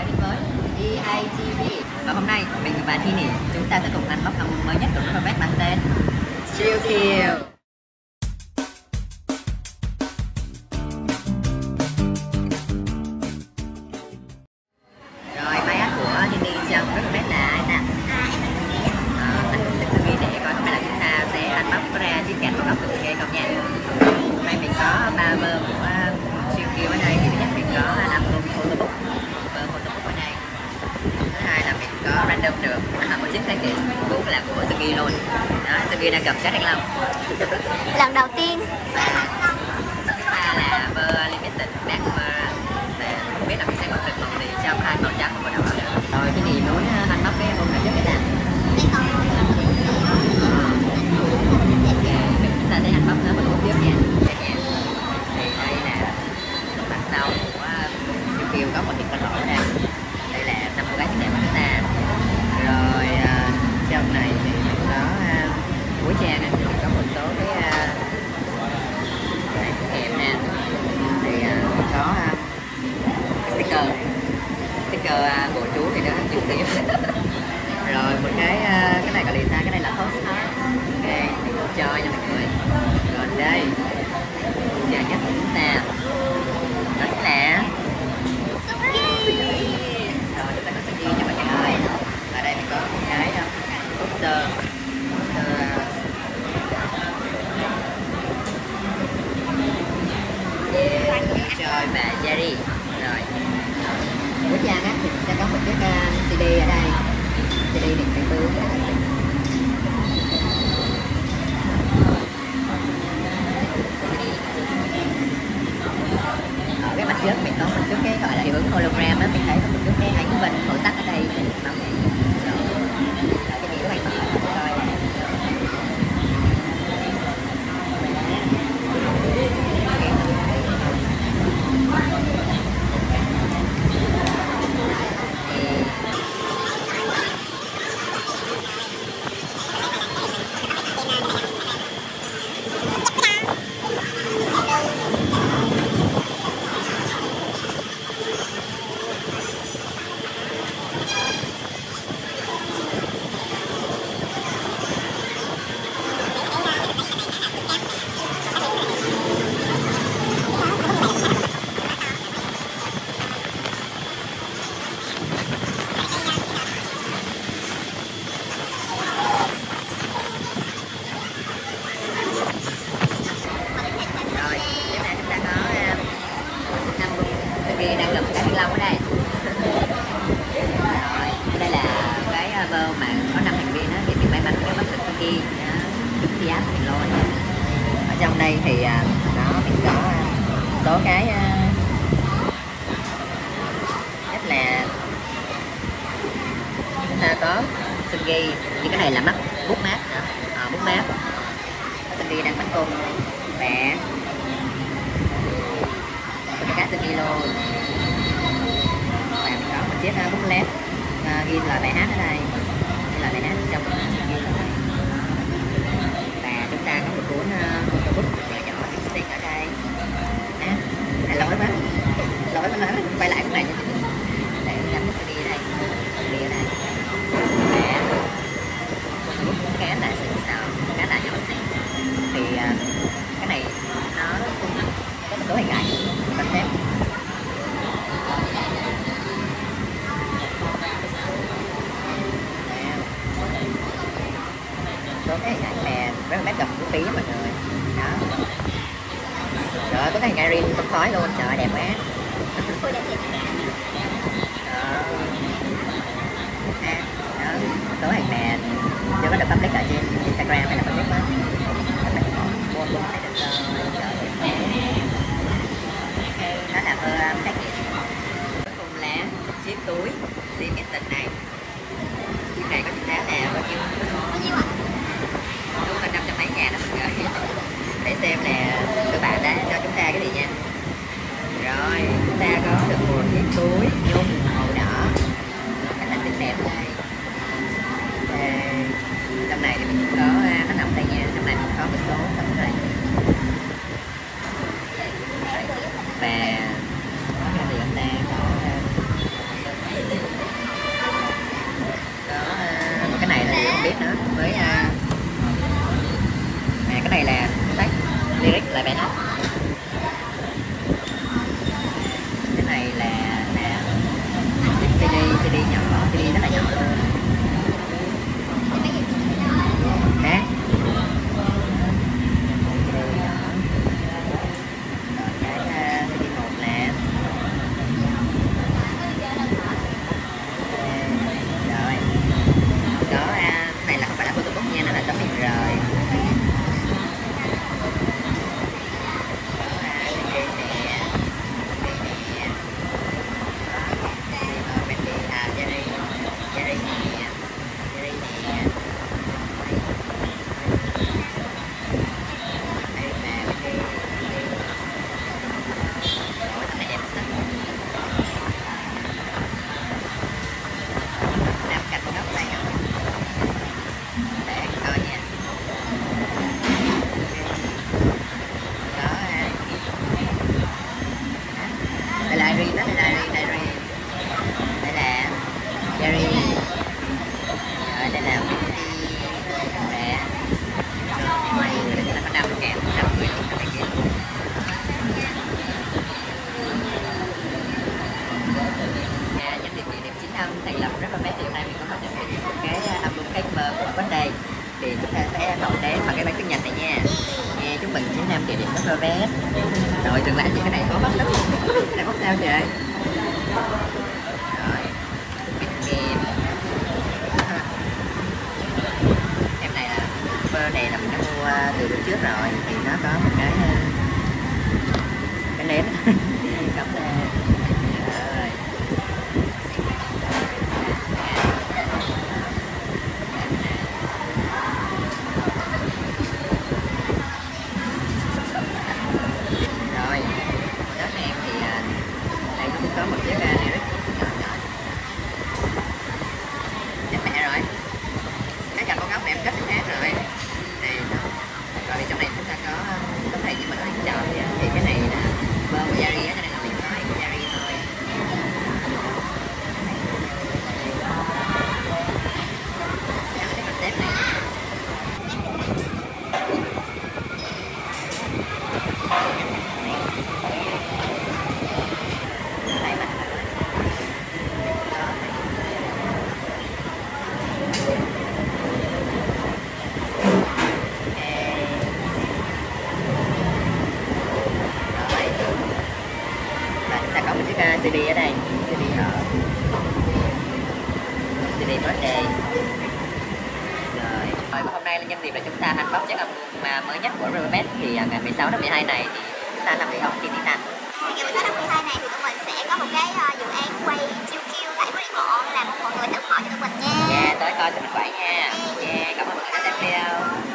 đến với EATV. Và hôm nay mình và Tini chúng ta sẽ cùng ăn bóc album mới nhất của Perfect mang tên Chill Kill. Rồi bài hát của Tini trong Perfect là ai ta? Anh cùng thử nghĩ để coi không phải là chúng ta sẽ ăn bóc ra chiếc kẹt của góc được ghê không nha. Hôm nay mình có 3 bơ của Chill Kill ở đây. Thì thứ nhất mình có album Photobook, bơ Photobook ở đây. Thứ hai là mình có random được một chiếc cái kit cũng là của Sugi luôn. Đó, Sugi đang cầm chất thanh long lần đầu tiên. Thứ ba là bơ limited black bơ, và không biết là mình sẽ có được một gì trong hai màu trắng và màu đỏ nữa. Rồi cái gì muốn anh bóc cái album này trước cái nào? Chúng ta sẽ hành bóc nó một lúc trước nha. Thì đây là mặt sau của Chill Kill có một cái con lỗ đây. Đây là 5 cô gái xinh đẹp của chúng ta. Rồi trong này thì mình có cuối trang này, có một số cái kèm nè. Thì có sticker bộ chú thì đó chữ tiếng. Rồi một cái này gọi là ta, cái này là postcard. Ok, thì cho nha mọi người. Còn đây giờ nhất của chúng ta đó chính là rồi chúng ta có Sugi nha mọi người ơi. Và đây mình có một cái poster Joy và Jerry. Rồi cuối trang á thì mình sẽ có một chiếc CD ở đây. CD này phải bướm ở cái mặt trước mình có một chút cái gọi là hiệu ứng hologram á, mình thấy có một chút cái ánh vân màu sắc ở đây. Cái gì đó anh mở coi nè. Đang cầm cái thanh long ở đây. Rồi đây là cái bơ mà có 5 thành viên đó, thì mình may mắn cái bắt được Sugi đúng khi áp mình luôn. Ở trong đây thì nó mình có số cái nhất là chúng ta có Sugi, như cái này là mắt bút mát nữa, bút mát Sugi đang bắn cung vẽ cá Sugi luôn. Và mình có một chiếc bút led ghi lời bài hát ở đây, ghi lời bài hát trong Sugi rồi. Và chúng ta có một cuốn bút nhỏ stick ở đây. Lỗi quá quay lại cái này để gắn Sugi ở đây, Sugi ở đây. Và bút cá là sao cá là nhỏ xíu. Thì cái này nó có một số hình ảnh concept. Số cái hình ảnh này rất là mát gặp vũ khí mọi người. Đó. Trời ơi, có cái hình ảnh riêng không khói luôn, trời ơi đẹp quá. Đó, số hình này chưa có được public ở trên Instagram hay là public đó. Mua luôn sẽ được đó là bơ package. Cuối cùng là chiếc túi limited này. Chiếc này có giá là bao nhiêu? Đúng là 500 mấy ngàn đó mọi người. Để xem là các bạn đã cho chúng ta cái gì nha. Rồi chúng ta có được một chiếc túi nhung màu đỏ rất là xinh đẹp đây. Trong này thì mình có nó nằm đây nha. Trong này mình có một số tấm hình và có cái gì chúng ta có thành lập Repromet thì hôm nay mình có chuẩn bị một cái album cái cover của birthday, thì chúng ta sẽ thổi đến bằng cái bánh sinh nhật này nha. Nghe chúc mừng 9 năm kỷ niệm Repromet. Rồi dừng lại, cái này có bắt lắm, cái này có sao vậy? Rồi em này là cover này là mình đã mua từ bữa trước rồi, thì nó có một cái nến cắm lên. Rồi rồi đó em thì đây cũng có một chiếc này rất nhỏ nhỏ. Chắc mẹ rồi, cái cặp con ốc này em cất khác rồi. Thì rồi trong này chúng ta có thể như mình có thể chọn nha. Thì cái này là bơm của Yari á, cho nên là mình nói của Yari thôi. Cái concept này đây mà có một chiếc CD ở đây, CD ở CD birthday. Rồi hôm nay là nhân dịp là chúng ta unbox chiếc album mà mới nhất của Repromet, thì ngày 16 tháng 12 này thì chúng ta làm gì không, Kim Tiến Anh? Ngày 16 tháng 12 này thì tụi mình sẽ có một cái dự án quay chiêu chiêu tại phố đi bộ, là mọi người sẽ ủng hộ cho tụi mình nha. Tới coi tụi mình quẩy nha. Cảm ơn mọi người đã xem video.